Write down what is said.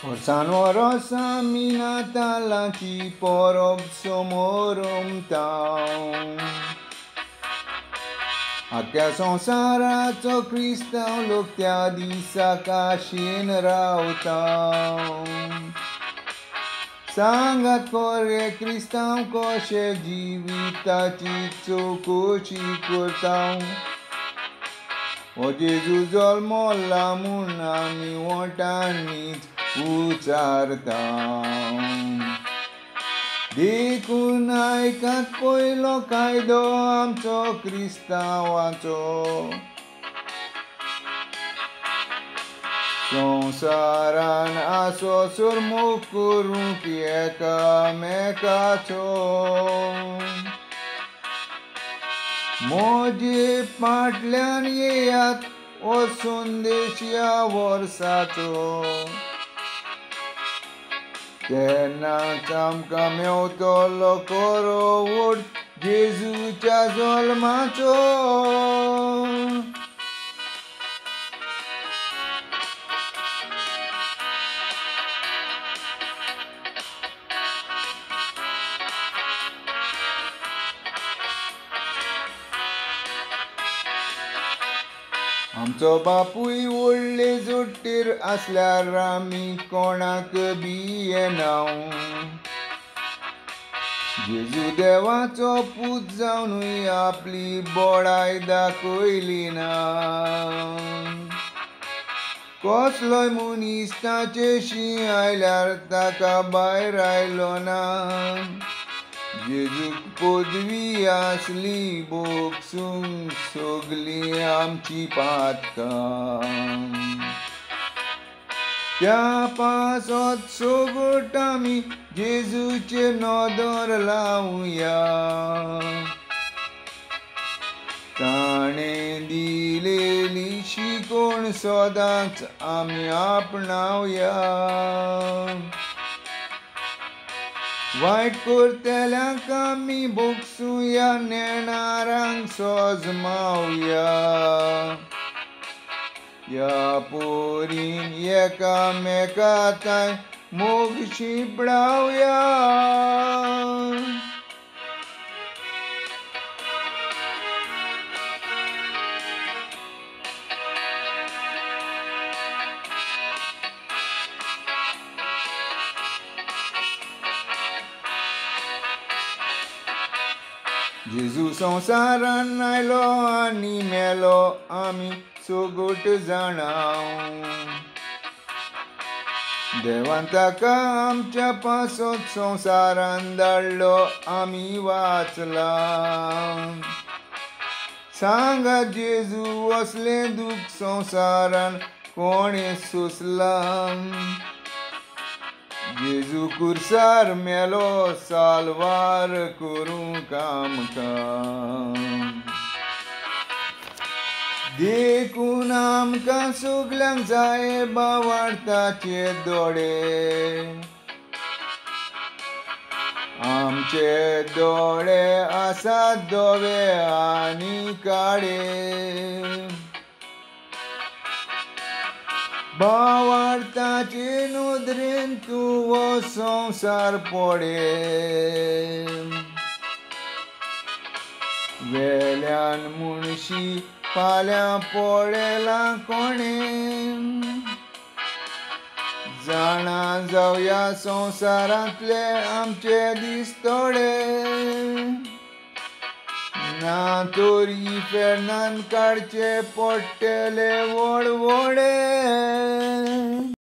Orsa minatalaci porob somorum tau. Akia संसाराचो क्रिस्तांव लोक त्या दिसा काशीन रावता. सांगात खरे क्रिस्तांव कशे जिविताची चौकशी करता. ओ जेजू जल्मला म्हूण आमी वोटांनीच उचारता. देखून आयकात पयलो कायदो आमचो क्रिस्तांवाचो. संवसारान आसोसोर मोग करूंक एकामेकाचो. म्हजे फाटल्यान येयात ओ संदेश ह्या वर्साचो. तेन्नाच आमकां मेवतलो खरो वोट जेजूच्या जल्माचो. आमचो बापूय व्हडले जोडटेर आसल्यार आमी कोणाक बी येनाव. जेजू देवाचो पूत जावनूय आपली बळाय दाखयली ना. कसलोय मनीस ताचेशी आयल्यार ताका भायर आयलो ना. जेजूक पदवी आसली बोगसूंक सगलीं आमची पातकां. त्या पासत सोगोट आमी जेजूचे नदर लावया. ताणें दिलेली शिकोण सदांच आमी आपणावया. वायट करतल्यांक आमी बोगसूया, नेणारांक सोजमावया. ह्या पोरीन एकामेकांताय मोग शिंपडावया. जेजू संवसारान आयलो आनी मेलो आमी सोगोट जाणाव. देवान ताका आमच्या पासत संवसारान धाडलो आमी वाचला. सांगा जेजू असले दूख संवसारान कोणे सोंसला. जेजू कुर्सार मेलो सालवार करूंक आमकां. देखून आमकां सगल्यांक जाय बावार्थाचे दोळे. आमचे दोळे आसात धवे आनी काळे. भावार्थाचे नदरेन तूं हो संवसार पळे. वेल्यान मुणशी फाल्यां पळयला कोणे. जाणा जावया संवसारांतले आमचे दीस थोडे. ना तोरी फेरनान काडचे पडटले व्हड व्हडे.